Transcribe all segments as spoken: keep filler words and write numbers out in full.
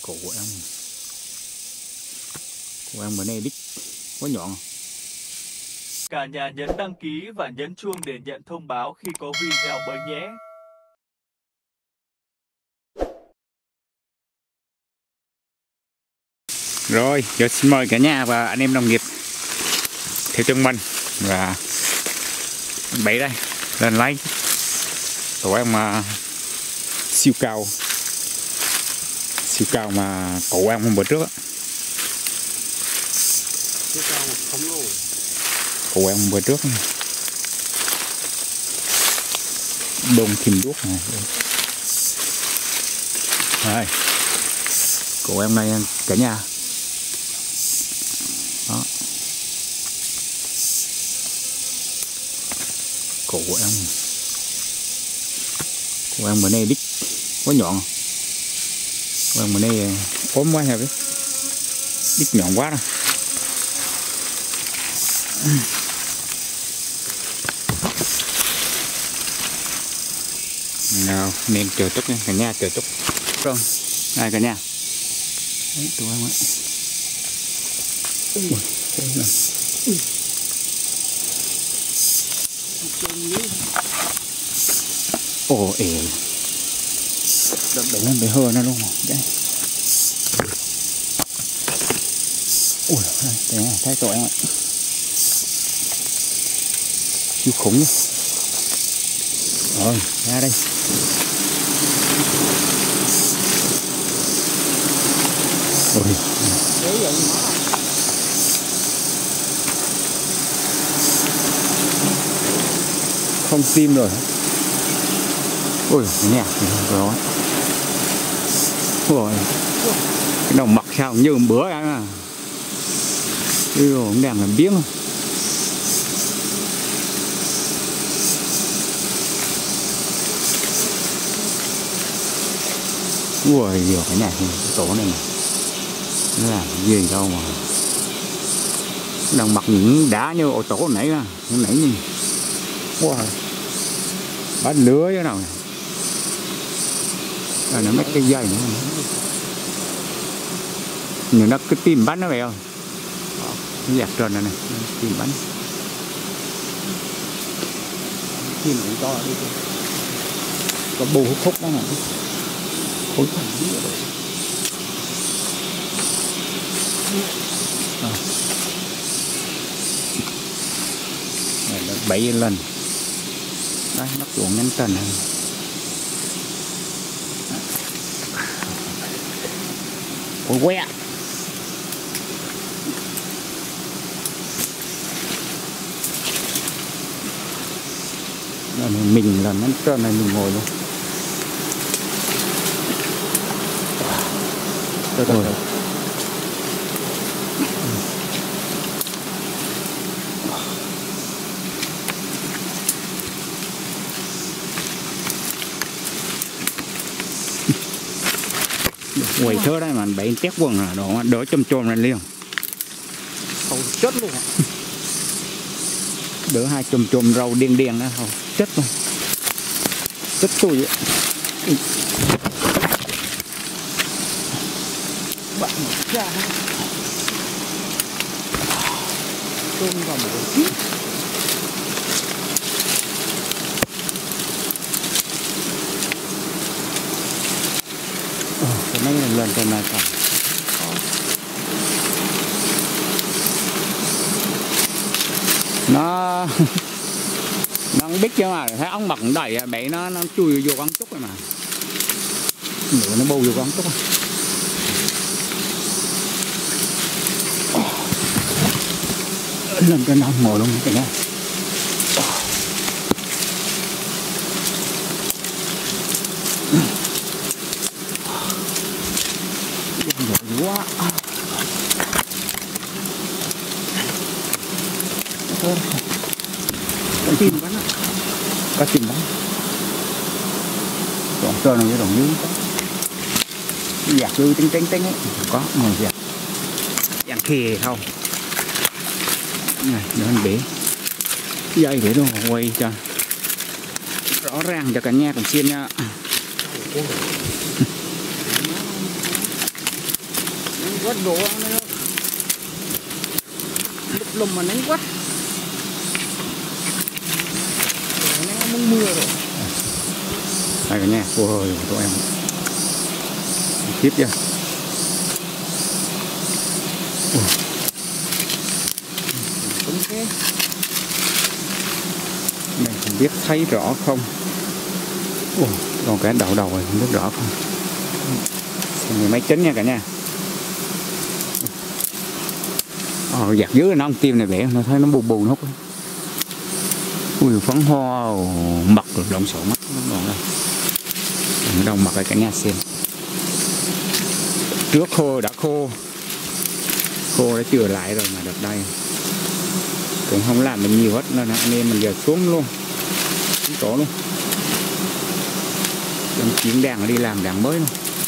Cổ của em của em bữa nay đích quá nhọn. Cả nhà nhấn đăng ký và nhấn chuông để nhận thông báo khi có video mới nhé. Rồi, giờ xin mời cả nhà và anh em đồng nghiệp theo chân mình và bẫy đây lên lấy tụi em mà siêu cao siêu cao mà cổ em hôm bữa trước á. siêu cao một khổng lồ. Cổ em hôm bữa trước này. Đông kim đuốc này. Đây. Cổ em này cả nhà. Đó. Cổ của em. Cổ em bữa nay đích quá nhọn. Cổ em bữa nay ốm quá hả biết. Đích nhọn quá rồi. Nào nên chờ chút nha cả nhà, chờ chút. Rồi, đây cả nhà. Đấy tụi em ạ. Ui, ui. Ồ ề. Đập đẩy lên để hơ nó luôn rồi. Đấy. Ui, đây này, thấy tụi em ạ. Siêu khủng luôn. Rồi, ra đây. Ôi. Không tim rồi. Ôi, nhạc rồi. Ôi. Cái đồng mặc sao như một bữa anh à. Chứ không đem làm biếng không. Ui, nhiều cái này, cái tổ này này. Nó làm gì đâu mà. Đang mặc những đá như ô tô nãy á. Nãy nhìn. Wow. Bắt lứa chứ nào này. Rồi nó mất cái dây nữa. Nhưng nó cứ tìm bắn nó vậy không? Nó giặt trơn này này. Tìm bắn. Tìm cũng to đi. Có bù hút khúc đó nè. Khối thẳng đi ở đây. À. Này là bảy lần. Đấy, nó xuống nhanh trần này. Ôi que. Rồi mình là nhanh trần này mình ngồi luôn. Rồi rồi. Quầy thơ đây mà bảy tét quần là đó đỡ chôm chôm lên liền. Không chết luôn ạ. Đỡ hai chôm chôm rau điên điên đó không chết luôn. Chết tôi vậy. Bạn một ra. Tôm vào một cái. Cái này lần lần này còn nó nó không biết chứ mà thấy ông mặc đẩy bể nó nó chui vô con trúc rồi mà nữa nó bâu vô con trúc. Lần cái nó ngồi luôn cái này. Giỏi quá. Con chim bắn á. Có chim bắn. Còn trơn này với đồng dưới có. Giặt lưu tinh tinh tinh ấy. Có ngồi giặt. Giặt khề không. Này, để anh bể dây để đâu quay cho rõ ràng cho cả nhà cùng xem nha. quá độ lúc lùm mà nắng quá nắng muốn mưa rồi. Đây cả nhà, ôi tụi em tiếp chưa. Đúng thế. Mình không biết thấy rõ không. Ồ, còn cái đầu đầu này không biết rõ không. Xem người máy chính nha cả nhà. Ồ, giặt dưới nó không tim này bẻ, nó thấy nó bù bù nó hút. Ui, phấn hoa mật rồi, lộn xộn mắt nó còn đây. Ở đâu mật lại cả nhà xem. Trước khô đã khô. Khô đã chừa lại rồi mà đợt đây cũng không làm được nhiều hết nên anh em mình giờ xuống luôn, xuống chỗ luôn, trong chuyển đàn đi làm đàn mới luôn.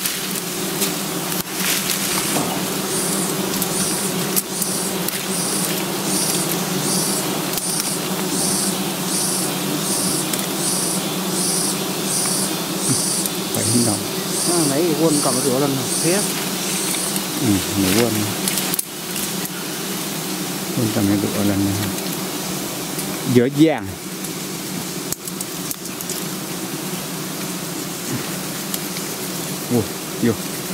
Phải không đâu À, nãy quên cầm rửa lần thế. ừ, mình quên quên cầm cái rửa lần này dở dàng. Ủa, vô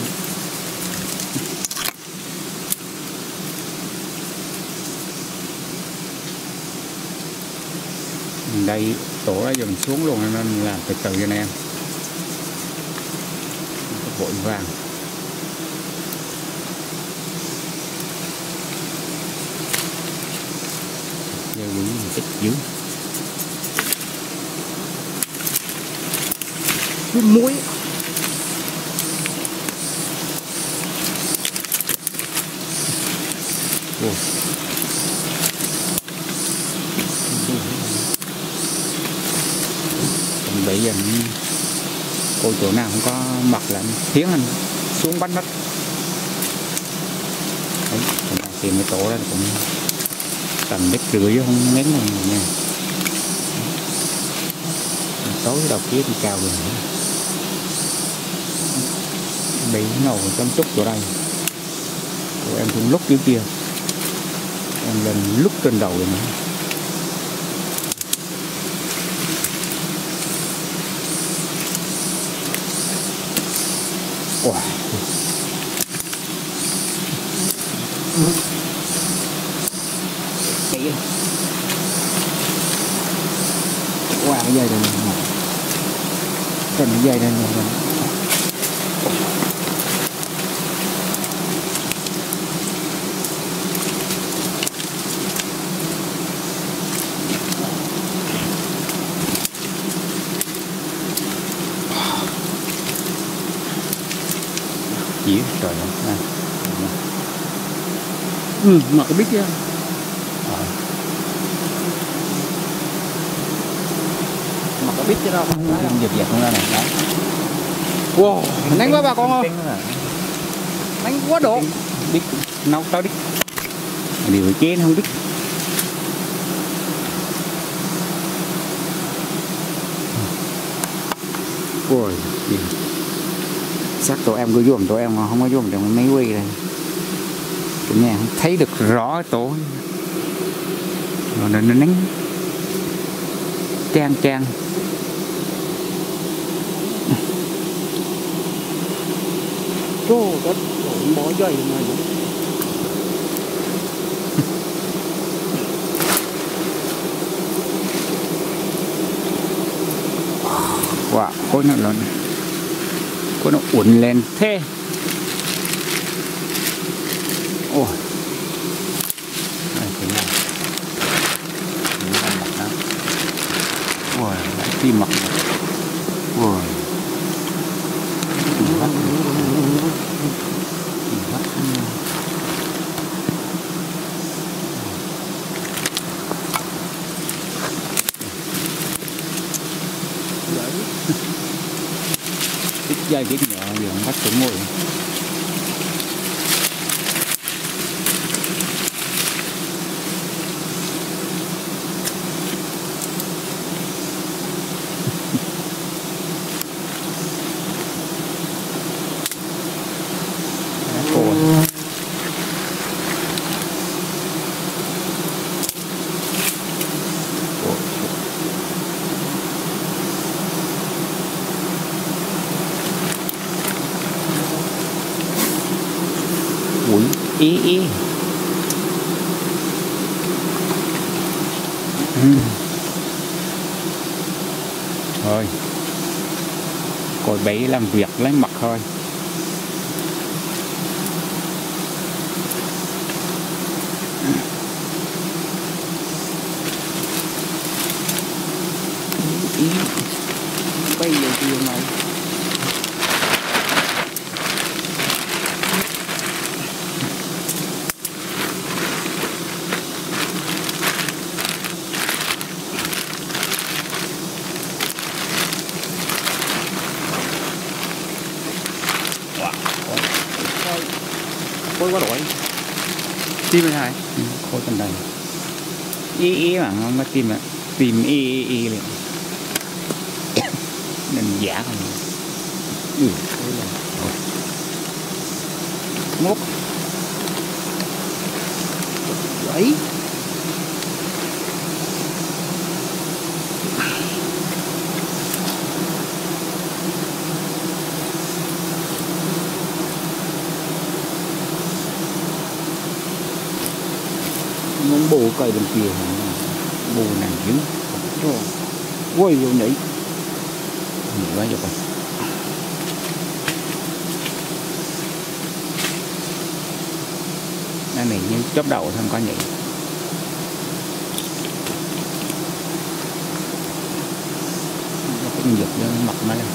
đây tổ đã dần xuống luôn nên làm từ từ cho anh em, vội vàng. Giờ quỷ mình thích dữ. Muối. Ồ. Còn bây giờ cô chỗ nào không có mặt là tiếng anh xuống bắt đất. Đấy, tìm cái tổ đó cũng tầm mét rưỡi chứ không mét này nha. Tối đầu kia thì cao rồi. Bị nổ trong chút chỗ đây. Rồi em cũng lúc dưới kia. Em lên lúc trên đầu rồi nữa. Wow. Kỹ. Wow, cái dây này nè. Cái dây này nè. Dĩa trời ơi. Ừ, mà có biết chưa? À. Mà có biết chứ đâu. Không giật giật không ra này. Đấy. Wow, nắng quá bà con ơi. Nắng quá độ. Biết nấu tới đi. Điều chế nó không biết. Ôi, chắc tụi em cứ dùng tụi em mà không có dùng trong máy quay này. Tụi nhà không thấy được rõ tổ. Rồi nó nắng trang trang. Trời đất, bỏ dây mà vậy. Wow, có nó lớn. Có nó uốn lên thế. Ôi. Đây thế này. Nó ăn mặt đó. Ôi, lại tim mặt. Ôi. Tim mắt. Tim mắt. Ít dây ít nhỏ giờ không bắt xuống ngồi. ý ý ừ. Thôi coi bẫy làm việc lấy mặt thôi. Ý bây giờ chiều này khối quá đổi tim bên này ừ, khối bên đây ý ý mà không có tim ạ, tìm ý ý ý liền nên giả không ừ ngốc đấy muốn bù cây bên kia bù nàng dữ rồi quay vô nhảy nhiều quá rồi. Cái này như chóp đầu không có nhảy. Nó cũng giật cho mặt nó lên.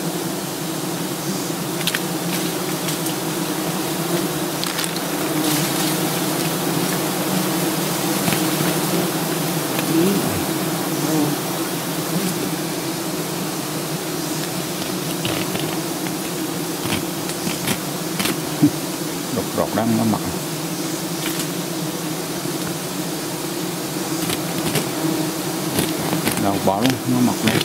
Đột rột đang nó mặt. Rồi bỏ luôn, nó mọc lên.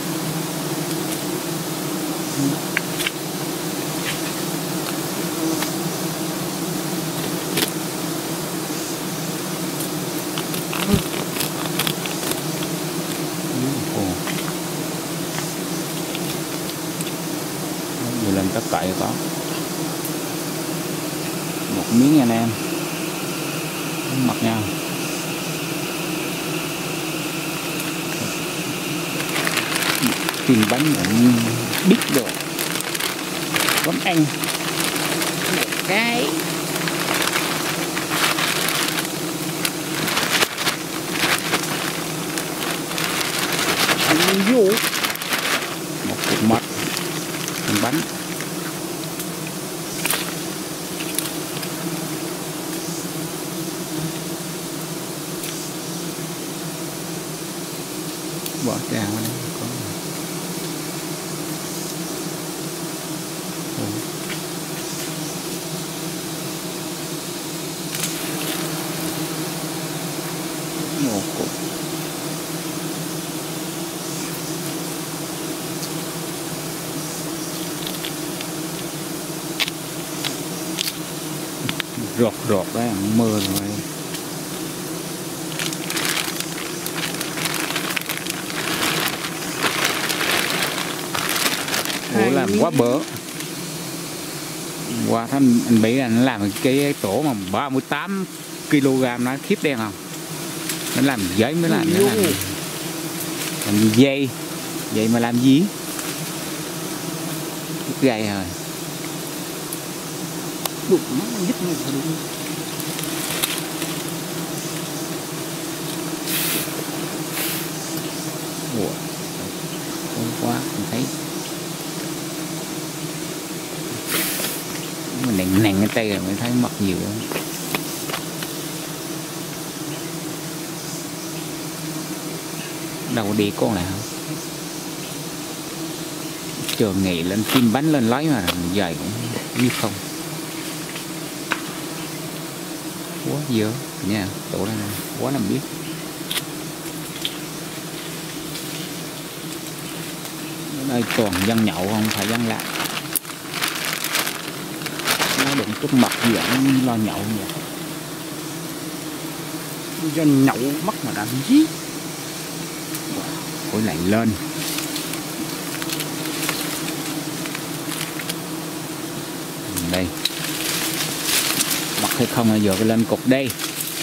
Nhiều lần tất cậy có một miếng nha anh em, mặt nhau. Tìm bánh ở biết được con anh cái anh vô một cục mật con bánh bỏ trà vào đây có một cục rột rột đấy, mưa rồi. Ủa làm quá bỡ. Qua thanh anh bị là nó làm cái tổ mà ba mươi tám ki lô gam nó khiếp đen không? Nó làm giấy mới làm, nó làm, làm dây, vậy mà làm gì? Gầy rồi. đục nó dứt này phải đúng. Ủa, không quá, mình thấy mình nặng nặng cái tay rồi mới thấy mặt nhiều lắm. Đâu có đi con này không? Trường nghỉ lên kim bánh lên lấy mà dài cũng như không. Quá dơ nha, tổ này quá làm biết. Ở đây toàn dân nhậu không phải dân lạ. Nó đụng chút mặt gì vậy, lo nhậu vậy. Dân nhậu mắc mà làm gì? Ôi lại lên. Đây. Mặt hay không là giờ cái lên cục đây.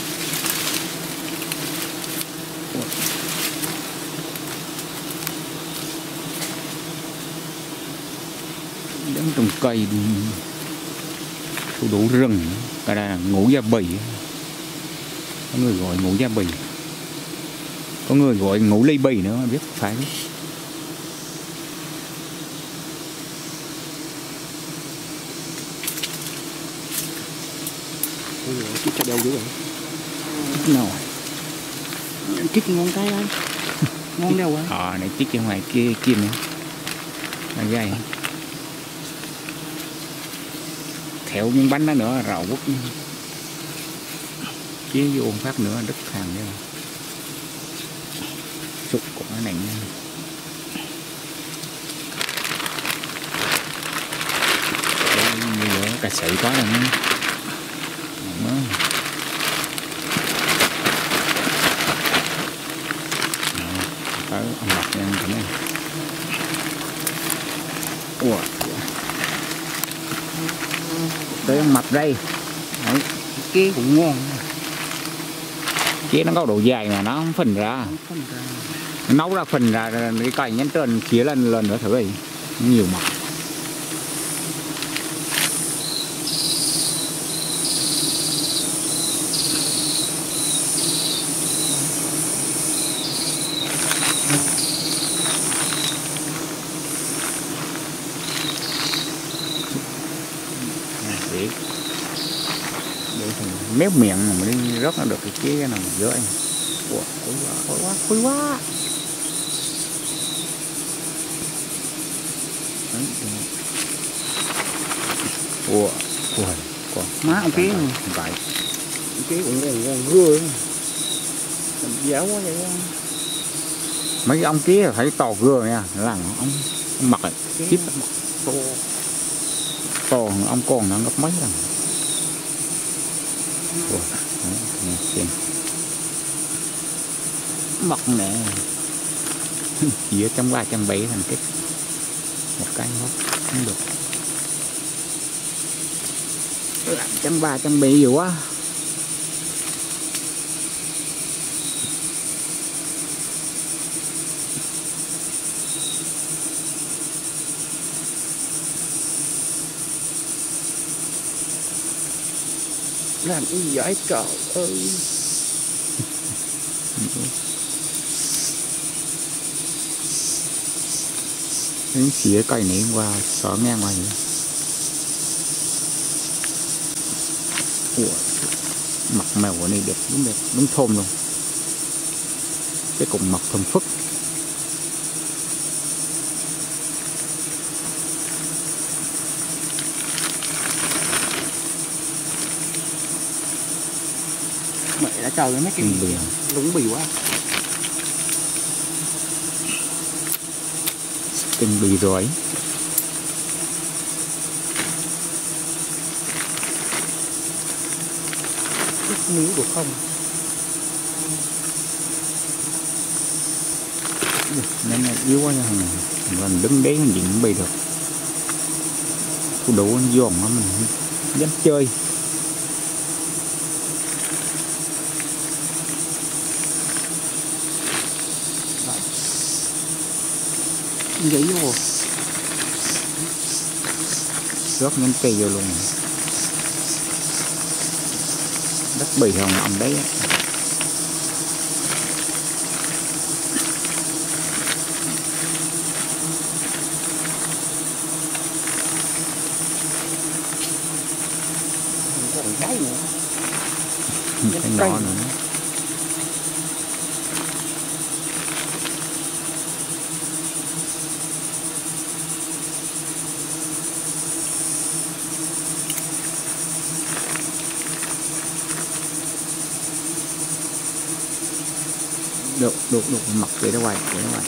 Đứng trong cây đi thu đủ rừng. Cái đây là ngủ da bì, có người gọi ngủ da bì, có người gọi ngủ ly bì nữa, biết phải biết. Chích cho đeo dữ rồi. Nào Chích ngon cái đấy. Ngon đeo quá. ờ này chích ở ngoài kia kim nữa là dây theo miếng bánh đó nữa rào quất chế vô phát nữa đứt hàng nữa sụt của nó này nha. Như vậy cà sậy có rồi nha. Tới ông mập nha cái này. Ủa. Tới ông mập đây. Đấy, kia cũng ngon. Kia nó có độ dài mà nó không phình ra. Không ra. Nấu ra phình ra cái cành nhánh trên khía lên lên nữa thử đi. Nhiều mập. Để để méo miệng mà đi rớt nó được cái kia nào giữa anh. Ủa, khui quá, khui quá, khui quá. Đấy, ủa, ủa, còn Má ông kia này. vậy. Ông kia cũng ngon ngon gưa. Giáo quá vậy á. Mấy ông kia phải to gưa nha, là ông, ông mặc ấy, tiếp to. To ông con nó gấp mấy lần. Ủa, đấy, xem. Mọc nè. Chỉ ở trong ba trăm bảy thành cái một cái móc không được. Trăm ba trăm bảy nhiều quá. Làm cái gì vậy trời ơi. Cái xía cây này qua xóa ngang ngoài nữa. Ủa, mặt mèo của này đẹp, đúng đẹp, đúng thơm luôn. Cái cục mọc thơm phức. Mẹ đã trời mấy cái bì lúng bì quá. Từng bì rồi. Ít miếng được không? Nên là yếu quá nha. Mình đứng đấy mình gì cũng bì được. Cô đủ anh giòn nó mình dám chơi. Vậy vô. Rớt nhánh cây vô luôn. Đất bì hồng ông đấy. Còn cái nữa. Cái nhỏ nữa. Được, được, được, mọc để ra ngoài, để ra ngoài.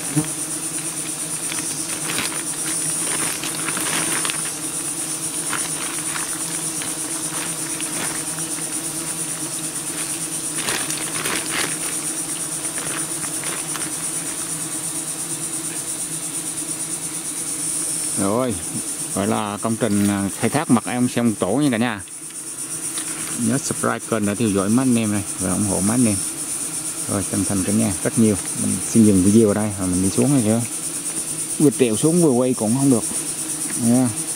Rồi, gọi là công trình khai thác mặt em xem tổ nha cả nhà. nhớ subscribe kênh để theo dõi mấy anh em này và ủng hộ mấy anh em. Rồi chân thành cả nhà rất nhiều. Mình xin dừng video ở đây và mình đi xuống này chứ. Vừa trèo xuống vừa quay cũng không được nha.